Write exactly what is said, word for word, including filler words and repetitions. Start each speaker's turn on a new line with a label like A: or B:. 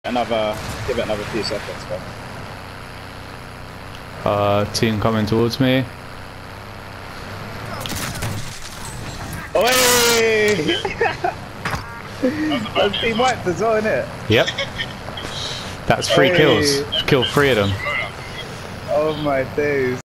A: Another, give it another few seconds, bro.
B: Uh, team coming towards me.
A: Oi! That's team wiped as well, innit?
B: Yep. That's three
A: Oi.
B: kills. Killed three of them.
A: Oh my days.